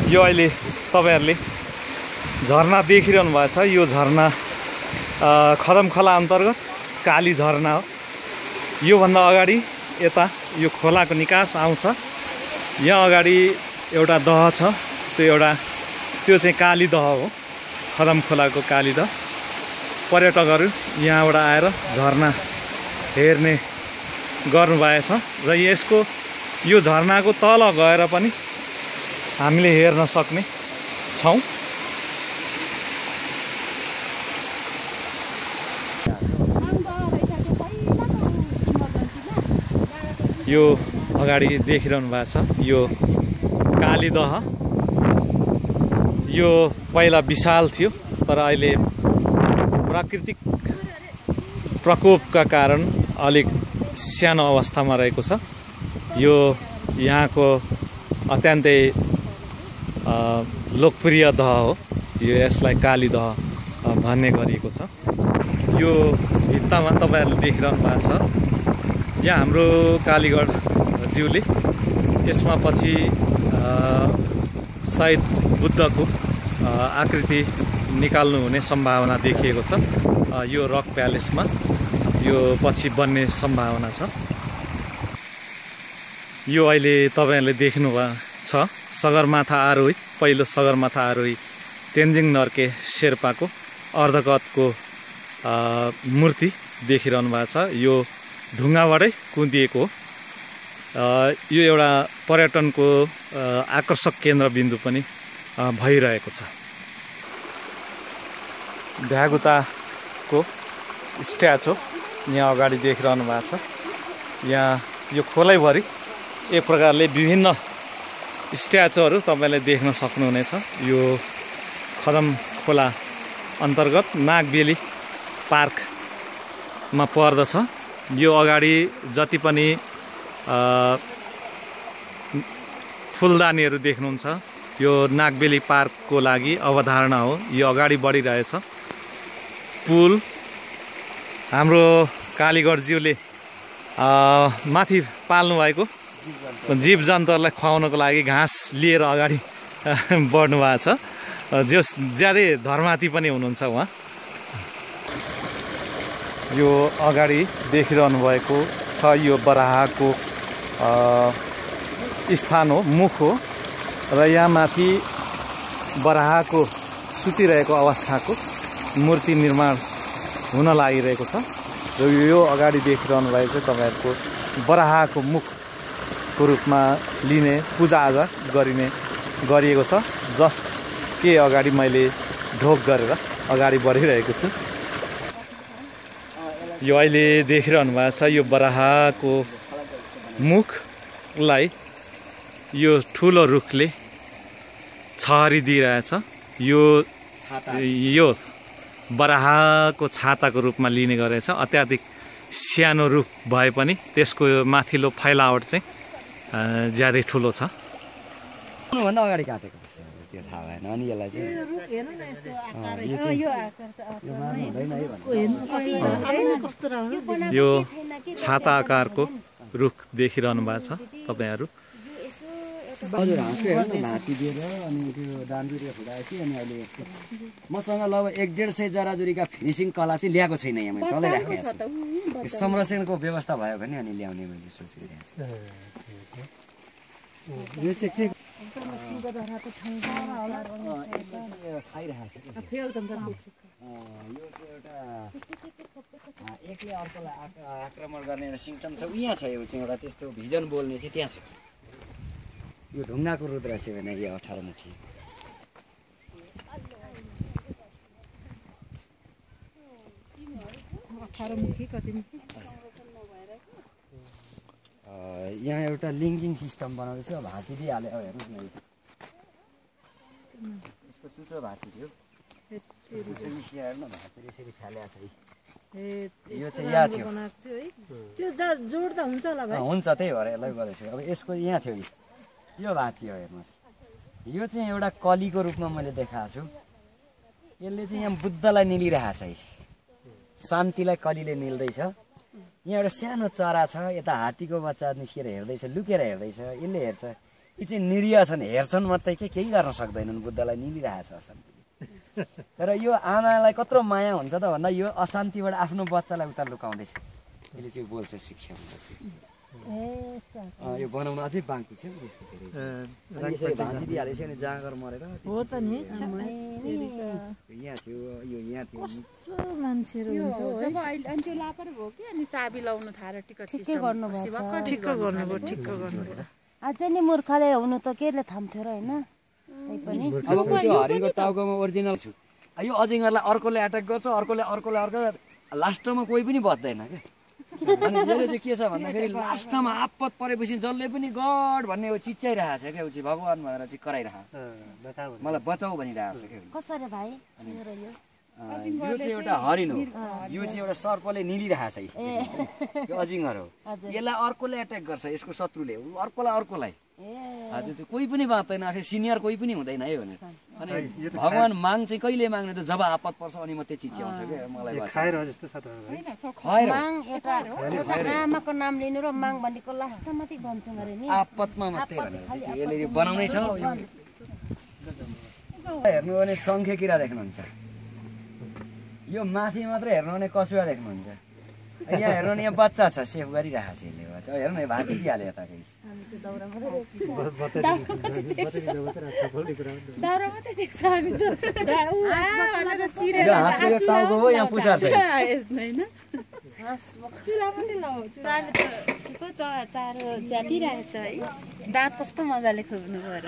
यो अहिले तपाईहरुले झरना देखिरहनु भएको छ। यो झरना खदमखोला अन्तर्गत काली झरना हो। यो भन्दा अगाडि यता यो खोलाको निकास आउँछ। यहाँ अगाडि एउटा दह छ, त्यो चाहिँ काली दह हो, खदमखोलाको काली दह। पर्यटकहरू यहाँबाट आएर झरना हेर्ने गर्नुभएको छ र यसको यो झरनाको तल गएर पनि हामीले हेर्न सक्ने छौं। यो अगाडि देखिरहनु भएको छ यो काली दह। यो पहिला विशाल थियो तर अहिले प्राकृतिक प्रकोपका कारण अलिक सानो अवस्थामा रहेको छ। यो यहाँको अत्यन्तै लोकप्रिय दह हो। यसलाई काली दह भन्ने गरिएको छ। यो भित्तामा तपाईहरुले देखिरहनु भएको छ यहाँ हाम्रो कालीगढ ज्यूले यसमा पछि सायद बुद्धको आकृति निकाल्नु हुने सम्भावना देखिएको छ। यो रक प्यालेसमा यो पछि बन्ने सम्भावना छ। यो अहिले तपाईहरुले देख्नु भएको छ सगरमाथा आरोही, पहिलो सगरमाथा आरोही तेन्जिङ नर्के शेर्पाको अर्धकतको मूर्ति देखिरहनु भएको छ। यो ढुङ्गाबाटै कुदिएको हो। यो एउटा पर्यटनको आकर्षक केन्द्रबिन्दु पनि भइरहेको छ। भ्यागुताको स्ट्याचु यहाँ अगाडि देखिरहनु भएको छ। यहाँ यो खोलैभरि एक प्रकारले विभिन्न स्ट्याचुहरू तपाईले देख्न सक्नुहुनेछ। यो खदमखोला अन्तर्गत नागबेली पार्कमा पर्दछ। यो अगाडि जति पनि फुलदानीहरू देख्नुहुन्छ यो नागबेली पार्कको लागि अवधारणा हो। यो अगाडि बढिरहेछ। पुल हाम्रो कालीगढ ज्यूले माथि पाल्नु भएको जीव जन्तुहरूलाई खुवाउनको लागि घाँस लिएर अगाडि बढ्नु भएको छ। जस ज्यादै धर्माती पनि हुनुहुन्छ उहाँ। यो अगाडि देखिरहनु भएको छ यो बराहको स्थान हो, मुख हो र यहाँ माथि बराहको सुतिरहेको अवस्थाको मूर्ति निर्माण हुन लागिरहेको छ। र यो अगाडि देखिरहनु भएको चाहिँ तपाईहरुको बराहको मुखको रूपमा लिने पूजाआजा गरिएको छ। जस्ट के अगाडि मैले ढोक गरेर अगाडि बढिरहेको छु। यो अहिले देखिरहनु भएको छ यो बराहको मुखलाई यो ठुलो रुखले छहरिदिइरहेछ। यो बराहको छाताको रूपमा लिने गरेछ। अत्याधिक सानो रुख भए पनि त्यसको माथिल्लो फैलावट चाहिँ ज्यादै ठुलो छ। भन्दा अगाडि काटेको त्यो थाहा भएन। अनि यसलाई चाहिँ यो छाता आकारको रुख देखिरहनु भएको छ तपाईहरु। हजुर हाँसको हेर्नु न भाँची दिएर अनि त्यो डान्डुरी फुटाएपछि अनि अहिले यसको मसँग लगभग 1-150 जराजुरीका फिनिसिङ कला चाहिँ ल्याएको छैन। यहाँ मैले तलै राखेको छु। संरक्षणको व्यवस्था भयो भने अनि ल्याउने मैले सोचिरहेको छु। यो चाहिँ के एकले अर्कोलाई आक्रमण गर्ने एउटा सिम्टम छ। यहाँ छ यो चाहिँ एउटा त्यस्तो भिजन बोल्ने चाहिँ त्यहाँ छ। यो ढुङ्गाको रुद्राक्ष भने यो 18 मुखी। यहाँ एउटा लिङ्किङ सिस्टम बनाउँदैछ। भाँची दिइहाल्यो हेर्नुहोस् न। यसको चुचो भाँची थियो। हेर्नु भाँची यसरी फालेको छ। यो चाहिँ यहाँ थियो। त्यो जोड्दा हुन्छ होला भाइ? हुन्छ, त्यही भएर यसलाई गरेको छु। अब यसको यहाँ थियो यो भाँची हो हेर्नुहोस्। यो चाहिँ एउटा कलीको रूपमा मैले देखाएको छु। यसले चाहिँ यहाँ बुद्धलाई निलिरहेको छ। शान्तिलाई कलीले निल्दैछ। यहाँ एउटा सानो चरा छ। यता हात्तीको बच्चा निस्केर हेर्दैछ, लुकेर हेर्दैछ। यसले हेर्छ यी चाहिँ निरीह छन्, हेर्छन् मात्रै केही गर्न सक्दैनन्, बुद्धलाई निलिरहेछ अशान्तिले। तर यो आमालाई कत्रो माया हुन्छ त भन्दा यो अशान्तिबाट आफ्नो बच्चालाई उता लुकाउँदैछ, यसले चाहिँ बोल्छ शिक्षा यो बनाउन अझै बाँकी छ भाँचिदिइहालेछ नि जाँगर मरेर हो त नि यहाँ थियो यो यहाँ थियो मान्छेहरू हुन्छ जब अहिले अनि त्यो लापर भयो कि अनि चाबी लाउनु थालेर टिकट ठिकै गर्नुभएको छ ठिक्क गर्नुभयो ठिक्क गर्नुभयो अझै नि मूर्खले हुनु त केले थाम्थ्यो र होइन तै पनि अब त्यो हरिणको टाउकोमा ओरिजिनल छु यो अजिङ्गरलाई अर्कोले एट्याक गर्छ अर्कोले अर्को लास्टमा कोही पनि बच्दैन क्या अनि यसले चाहिँ के छ भन्दाखेरि लास्टमा आपत परेपछि जसले पनि गड भन्ने हो चिच्याइरहेको छ क्या ऊ चाहिँ भगवान् भनेर चाहिँ कराइरहेको छ मलाई बचाऊ भनिरहेको छ क्या कसरी भाइ यो चाहिँ एउटा हरिण हो यो चाहिँ एउटा सर्पले निलिरहेको छ यो अजिङ्गर हो यसलाई अर्कोले एट्याक गर्छ यसको शत्रुले अर्कोलाई त्यो चाहिँ कोही पनि बाँच्दैन आखिर सिनियर कोही पनि हुँदैन है भनेर अनि भगवान् माग चाहिँ कहिले माग्ने त जब आपत पर्छ अनि मात्रै चिच्याउँछ क्या मलाई माग एउटा आमाको नाम लिनु र माग भनेको लास्टमा मात्रै भन्छौँ अरे नि आपतमा मात्रै भनेर चाहिँ यसले यो बनाउनै छ हेर्नु भने सङ्खे किरा देख्नुहुन्छ यो माथि मात्रै हेर्नु भने कसुवा देख्नुहुन्छ यहाँ हेर्नु भने यहाँ बच्चा छ सेफ गरिरहेको छ यसले हेर्नु यो भाँचिदिइहाल्यो यताकै हाँसको यो टाउको हो यहाँ पुछार छ चारो च्यापिरहेछ है दाँत कस्तो मजाले खुब्नु भएर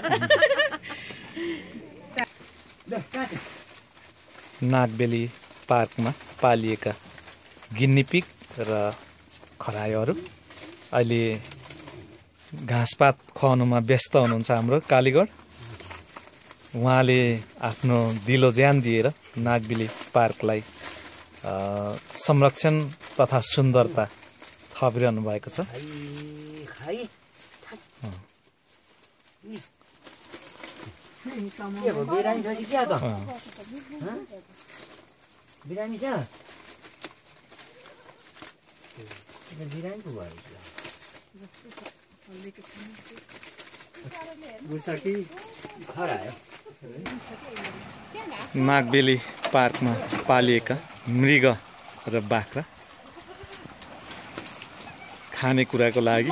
नागबेली पार्कमा पालिएका गिन्नी पिग र खरायोहरू अहिले घाँसपात खुवाउनुमा व्यस्त हुनुहुन्छ हाम्रो कालीगढ उहाँले आफ्नो दिलो ज्यान दिएर नागबेली पार्कलाई संरक्षण तथा सुन्दरता थपिरहनु भएको छ बिरामी छ नागबेली पार्कमा पालिएका मृग र बाख्रा खानेकुराको लागि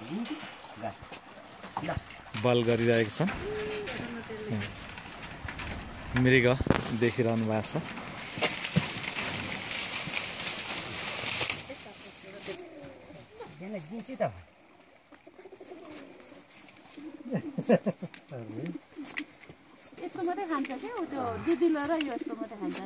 बल गरिरहेको छन् मृग देखिरहनु भएको छ यस्तो मात्रै खान्छ क्या त्यो दुधिलो र यो यस्तो मात्रै खान्छ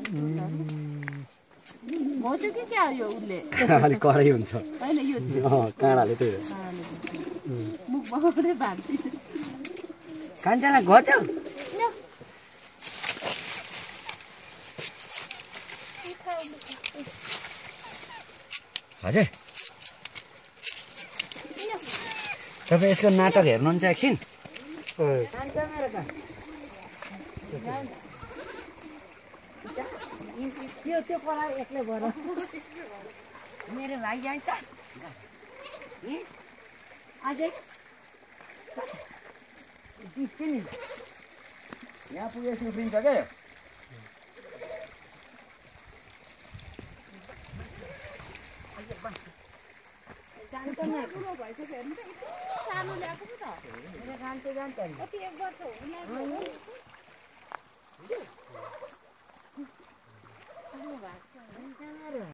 हो त्यो के क्या यो उसले अलिक कडै हुन्छ होइन यो काँडाले त्यही मुखमा मात्रै भाग्छ कान्छालाई घट्यो हजुर तपाईँ यसको नाटक हेर्नुहुन्छ एकछिन त्यो पढाइ एक्लै भएर मेरो भाइ जान्छ अझै यहाँ पुगेपछि उफ्रिन्छ क्या सानो ल्याएको पो त जान्छ कति 1 वर्ष हुनु